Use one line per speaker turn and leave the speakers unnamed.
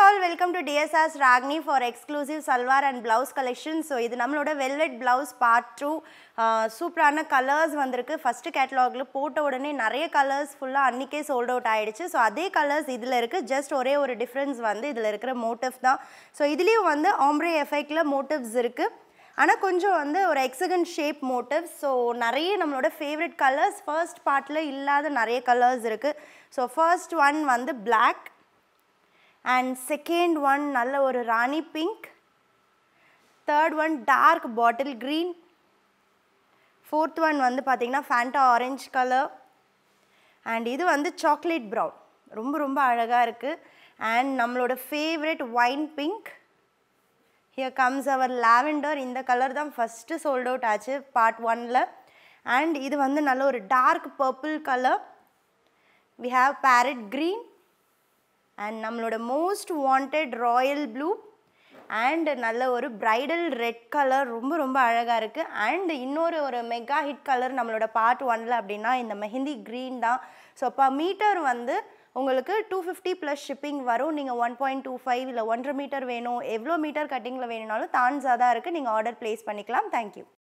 all, welcome to DSR's Raggne for exclusive salwar and blouse collection. So, this is our velvet blouse part 2. Superana colors vandirukku. First catalog la pota odane nariya colors fulla annike sold out aayiduchu. So, adhe colors idhula irukku. Just ore oru difference vandu idhula irukra motif da. So, idhiliyum vandu ombré effect la motifs irukku. ஆனா கொஞ்சம் வந்து ஒரு hexagon shape motifs. So நிறைய நம்மளோட favorite colors first partல இல்லாத நிறைய colors இருக்கு. So first one வந்து black and second one நல்ல ஒரு ராணி pink, third one dark bottle green, fourth one வந்து பாத்தீங்கன்னா Fanta orange color and இது வந்து chocolate brown. ரொம்ப ரொம்ப அழகா இருக்கு. And நம்மளோட favorite wine pink. Here comes our lavender. In the color தான் first sold out ஆச்சு part 1 ல. And இது வந்து நல்ல ஒரு dark purple color. We have parrot green and நம்மளோட most wanted royal blue and நல்ல ஒரு bridal red color. ரொம்ப ரொம்ப அழகா இருக்கு. And இன்னொரு ஒரு mega hit color நம்மளோட part 1 ல அப்படினா இந்த மெஹந்தி green தான். So per meter வந்து உங்களுக்கு 250 plus shipping வரும். நீங்க 1.25 இல்ல 1.5 மீட்டர் வேணும், எவ்வளவு மீட்டர் கட்டிங்ல வேணும்னாலும் தான்ஸா தான் இருக்கு. நீங்க ஆர்டர் பிளேஸ் பண்ணிக்கலாம். Thank you.